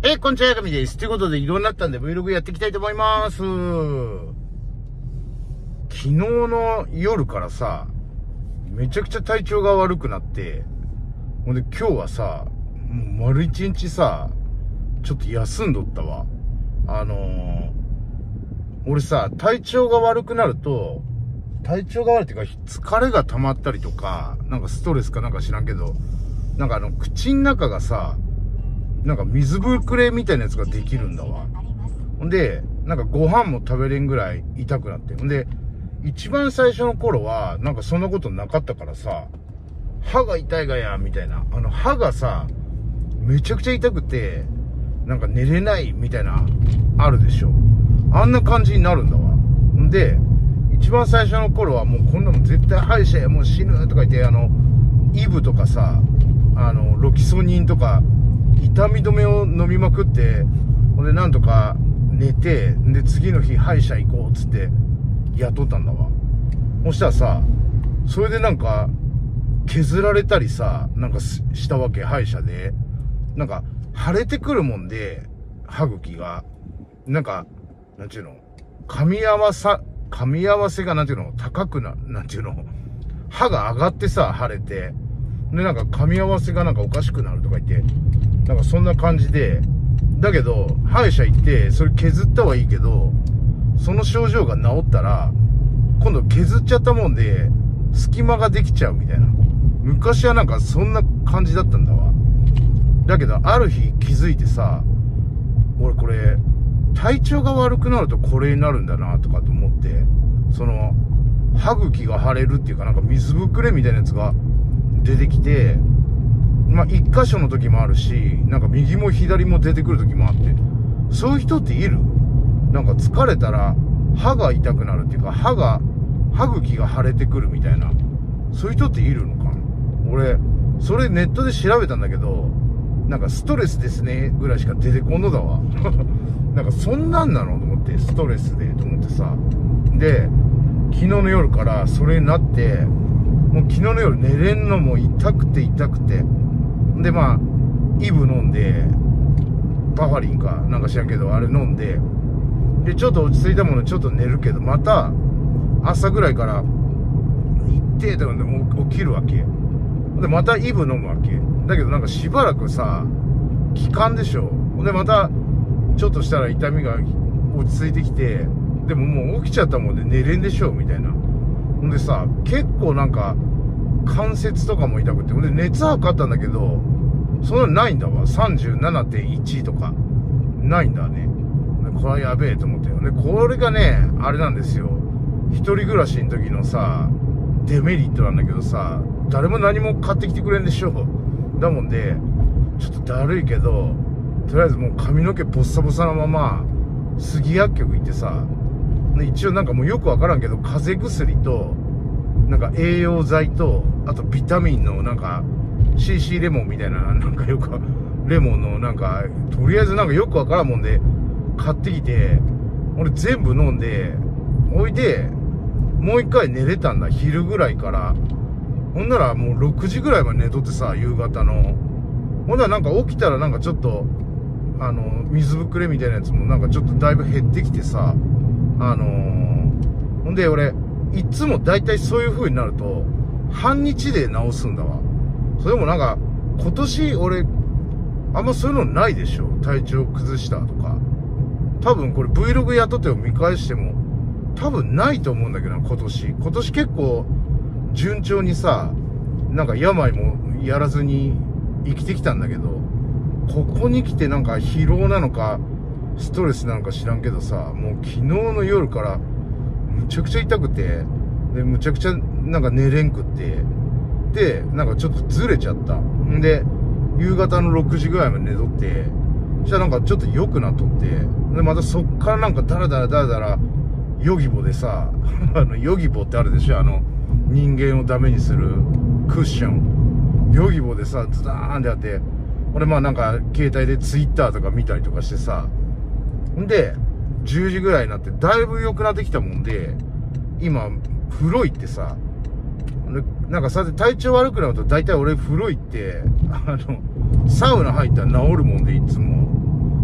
こんにちは、やかみです。ということで、移動になったんで Vlog やっていきたいと思います。昨日の夜からさ、めちゃくちゃ体調が悪くなって、ほんで今日はさ、もう丸一日さ、ちょっと休んどったわ。俺さ、体調が悪くなると、体調が悪いっていうか、疲れが溜まったりとか、なんかストレスかなんか知らんけど、なんか口の中がさ、なんか水ぶくれみたいなやつができるんだわ。ほんで、なんかご飯も食べれんぐらい痛くなって。ほんで、一番最初の頃は、なんかそんなことなかったからさ、歯が痛いがや、みたいな。歯がさ、めちゃくちゃ痛くて、なんか寝れないみたいな、あるでしょ。あんな感じになるんだわ。んで、一番最初の頃はもうこんなもん絶対歯医者や、もう死ぬとか言って、イブとかさ、ロキソニンとか、痛み止めを飲みまくって、ほんでなんとか寝て、で次の日歯医者行こうっつって雇ったんだわ。そしたらさ、それでなんか削られたりさ、なんかしたわけ、歯医者で。なんか腫れてくるもんで、歯茎が。なんか、なんていうの、噛み合わせがなんていうの、高くなんていうの、歯が上がってさ、腫れて。で、なんか噛み合わせがなんかおかしくなるとか言って、なんかそんな感じで、だけど、歯医者行って、それ削ったはいいけど、その症状が治ったら、今度削っちゃったもんで、隙間ができちゃうみたいな。昔はなんかそんな感じだったんだわ。だけど、ある日気づいてさ、俺これ、体調が悪くなるとこれになるんだなとかと思って、歯茎が腫れるっていうかなんか水ぶくれみたいなやつが出てきて、まあ、一箇所の時もあるし、なんか右も左も出てくる時もあって、そういう人っている？なんか疲れたら歯が痛くなるっていうか、歯茎が腫れてくるみたいな、そういう人っているのかな？俺、それネットで調べたんだけど、なんかストレスですね、ぐらいしか出てこんのだわ。なんかそんなんなのと思って、ストレスで、と思ってさ。で、昨日の夜からそれになって、もう昨日の夜寝れんのも痛くて。で、まあ、イブ飲んで、バファリンか、なんか知らんけど、あれ飲んで、で、ちょっと落ち着いたものちょっと寝るけど、また、朝ぐらいから、行ってとかで起きるわけ。で、またイブ飲むわけ。だけどなんかしばらくさ、効かんでしょ。で、また、ちょっとしたら痛みが落ち着いてきて、でももう起きちゃったもんで寝れんでしょ、みたいな。ほんでさ、結構なんか、関節とかも痛くて、ほんで熱測ったんだけど、そんなのないんだわ。37.1 とか。ないんだね。これはやべえと思ってよ。で、これがね、あれなんですよ。一人暮らしの時のさ、デメリットなんだけどさ、誰も何も買ってきてくれんでしょ。だもんで、ちょっとだるいけど、とりあえずもう髪の毛ボッサボサのまま、杉薬局行ってさ、で一応なんかもうよくわからんけど、風邪薬と、なんか栄養剤と、あとビタミンのなんか、CC レモンみたいな、なんかよく、レモンのなんか、とりあえずなんかよくわからんもんで、買ってきて、俺全部飲んで、おいで、もう一回寝れたんだ、昼ぐらいから。ほんならもう6時ぐらいまで寝とってさ、夕方の。ほんならなんか起きたらなんかちょっと、水ぶくれみたいなやつもなんかちょっとだいぶ減ってきてさ、ほんで俺、いつも大体そういう風になると、半日で治すんだわ。それもなんか、今年俺、あんまそういうのないでしょ。体調崩したとか。多分これ Vlog やっとってを見返しても、多分ないと思うんだけどな、今年。今年結構、順調にさ、なんか病もやらずに生きてきたんだけど、ここに来てなんか疲労なのか、ストレスなのか知らんけどさ、もう昨日の夜から、むちゃくちゃ痛くて、で、むちゃくちゃなんか寝れんくって、で、なんかちょっとずれちゃった。んで、夕方の6時ぐらいまで寝とって、そしたらなんかちょっと良くなっとって、で、またそっからなんかダラダラ、ヨギボでさ、ヨギボってあるでしょ、人間をダメにするクッション。ヨギボでさ、ズダーンってあって、俺まあなんか携帯でツイッターとか見たりとかしてさ、んで、10時ぐらいになってだいぶ良くなってきたもんで、今、風呂行ってさ、なんかさて体調悪くなると大体俺風呂行って、サウナ入ったら治るもんでいつも。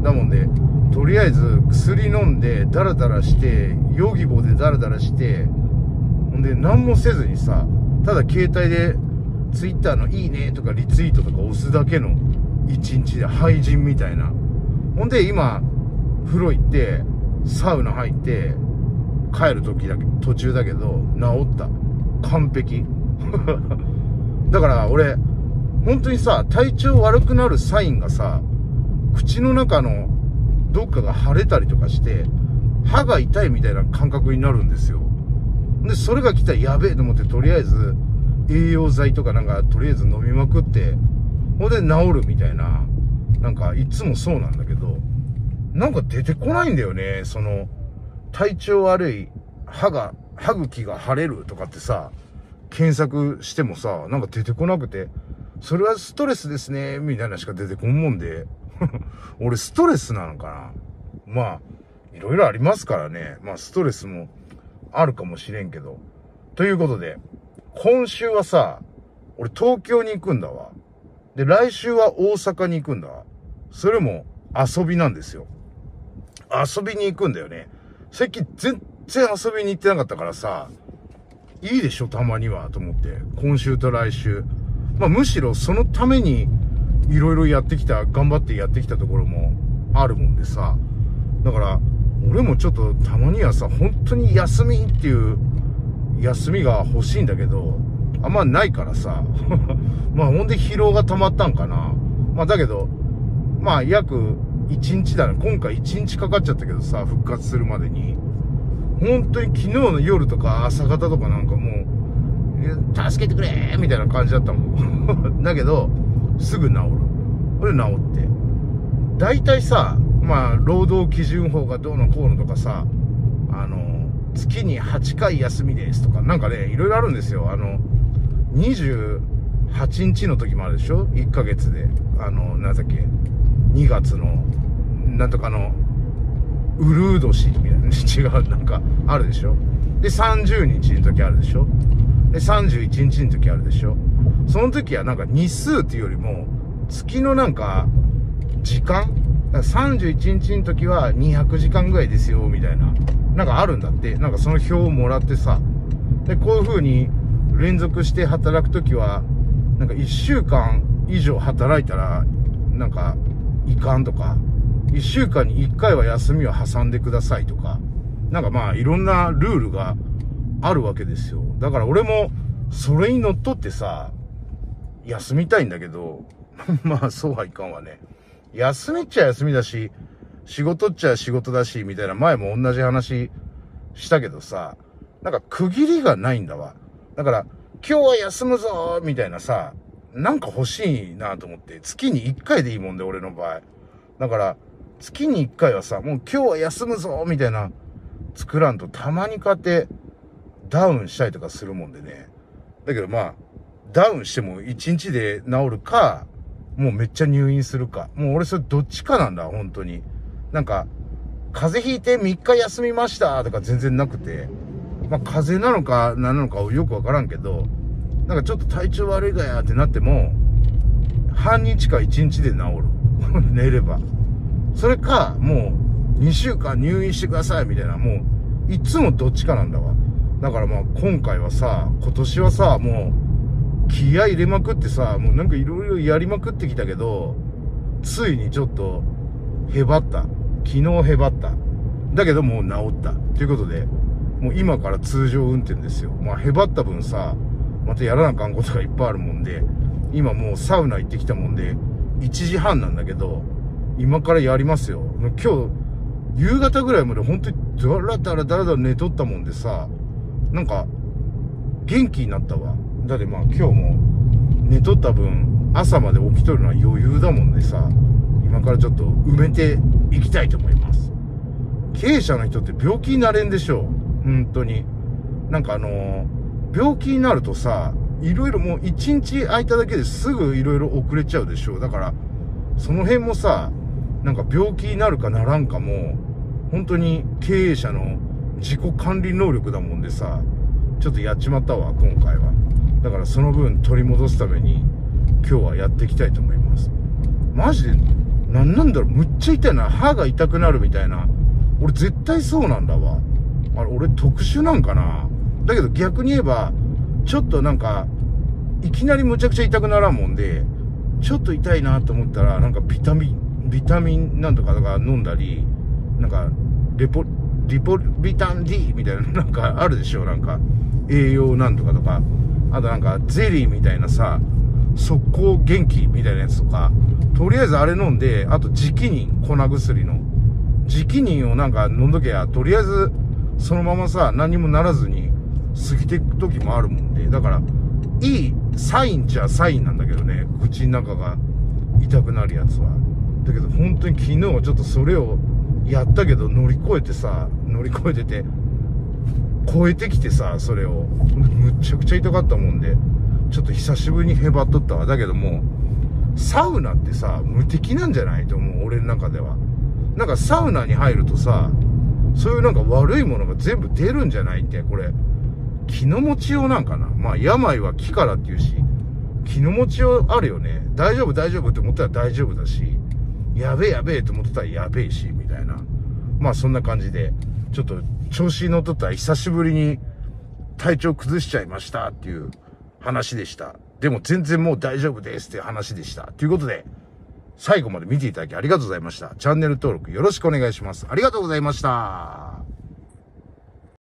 だもんで、とりあえず薬飲んでダラダラして、ヨギボーでダラダラして、ほんで何もせずにさ、ただ携帯でツイッターのいいねとかリツイートとか押すだけの一日で廃人みたいな。ほんで今、風呂行って、サウナ入って、帰る途中だけど、治った。完璧。だから俺、本当にさ、体調悪くなるサインがさ、口の中のどっかが腫れたりとかして、歯が痛いみたいな感覚になるんですよ。で、それが来たらやべえと思って、とりあえず、栄養剤とかなんか、とりあえず飲みまくって、ほんで治るみたいな、なんか、いつもそうなんだけど、なんか出てこないんだよね、その、体調悪い、歯茎が腫れるとかってさ、検索してもさ、なんか出てこなくて、それはストレスですね、みたいなしか出てこんもんで、俺ストレスなのかな。まあ、いろいろありますからね。まあストレスもあるかもしれんけど。ということで、今週はさ、俺東京に行くんだわ。で、来週は大阪に行くんだわ。それも遊びなんですよ。遊びに行くんだよね。最近全然遊びに行ってなかったからさ、いいでしょ、たまには、と思って。今週と来週。まあむしろそのために、いろいろ頑張ってやってきたところもあるもんでさ。だから、俺もちょっとたまにはさ、本当に休みっていう休みが欲しいんだけど、あんまないからさ。まあほんで疲労が溜まったんかな。まあだけど、まあ約1日だね。今回1日かかっちゃったけどさ、復活するまでに。本当に昨日の夜とか朝方とかなんかもう、助けてくれーみたいな感じだったもん。だけど、すぐ治る。これ治って。大体さ、まあ、労働基準法がどうのこうのとかさ、月に8回休みですとか、なんかね、いろいろあるんですよ。28日の時もあるでしょ ?1 ヶ月で。なんだっけ ?2 月の、なんとかの、ウルー年みたいな。違う、なんか、あるでしょで、30日の時あるでしょで、31日の時あるでしょその時はなんか日数っていうよりも、月のなんか、時間だから31日の時は200時間ぐらいですよ、みたいな。なんかあるんだって。なんかその表をもらってさ。で、こういう風に連続して働く時は、なんか1週間以上働いたら、なんか、いかんとか、1週間に1回は休みを挟んでくださいとか、なんかまあいろんなルールがあるわけですよ。だから俺もそれにのっとってさ、休みたいんだけど、まあそうはいかんわね。休みっちゃ休みだし、仕事っちゃ仕事だし、みたいな前も同じ話したけどさ、なんか区切りがないんだわ。だから今日は休むぞみたいなさ、なんか欲しいなと思って、月に1回でいいもんで俺の場合。だから月に1回はさ、もう今日は休むぞみたいな作らんとたまに買ってダウンしたりとかするもんでね。だけどまあ、ダウンしても1日で治るか、もうめっちゃ入院するか。もう俺それどっちかなんだ、本当に。なんか、風邪ひいて3日休みましたとか全然なくて、まあ風邪なのか何なのかよくわからんけど、なんかちょっと体調悪いがやってなっても、半日か1日で治る。寝れば。それか、もう2週間入院してくださいみたいな、もう、いつもどっちかなんだわ。だからまあ今回はさ、今年はさ、もう、気合入れまくってさ、もうなんかいろいろやりまくってきたけど、ついにちょっと、へばった。昨日へばった。だけどもう治った。ということで、もう今から通常運転ですよ。まあへばった分さ、またやらなあかんことがいっぱいあるもんで、今もうサウナ行ってきたもんで、1時半なんだけど、今からやりますよ。今日、夕方ぐらいまで本当にだらだら寝とったもんでさ、なんか、元気になったわ。だってまあ今日も寝とった分、朝まで起きとるのは余裕だもんでさ、今からちょっと埋めていきたいと思います。経営者の人って病気になれんでしょう。本当に。なんか病気になるとさ、いろいろもう1日空いただけですぐいろいろ遅れちゃうでしょう。だから、その辺もさ、なんか病気になるかならんかも、本当に経営者の自己管理能力だもんでさ、ちょっとやっちまったわ、今回は。だからその分取り戻すために、今日はやっていきたいと思います。マジで、 なんだろう、むっちゃ痛いな。歯が痛くなるみたいな。俺絶対そうなんだわ。あれ、俺特殊なんかな。だけど逆に言えば、ちょっとなんか、いきなりむちゃくちゃ痛くならんもんで、ちょっと痛いなと思ったら、なんかビタミンなんとか飲んだり、なんか、ビタン D みたいな、なんかあるでしょ、なんか、栄養なんとかとか、あとなんか、ゼリーみたいなさ、速攻元気みたいなやつとか、とりあえずあれ飲んで、あと直忍、粉薬の。直忍をなんか飲んどけや、とりあえず、そのままさ、何もならずに過ぎていく時もあるもんで、だから、いいサインじゃサインなんだけどね、口の中が痛くなるやつは。だけど本当に昨日はちょっとそれをやったけど乗り越えて超えてきてさ、それを。むっちゃくちゃ痛かったもんで、ちょっと久しぶりにへばっとったわ。だけども、サウナってさ、無敵なんじゃないと思う、俺の中では。なんかサウナに入るとさ、そういうなんか悪いものが全部出るんじゃないって、これ。気の持ちようなんかな。まあ、病は気からっていうし、気の持ちようあるよね。大丈夫って思ったら大丈夫だし、やべえと思ってたらやべえし、みたいな。まあ、そんな感じで、ちょっと調子に乗っとったら久しぶりに体調崩しちゃいましたっていう話でした。でも全然もう大丈夫ですっていう話でした。ということで、最後まで見ていただきありがとうございました。チャンネル登録よろしくお願いします。ありがとうございました。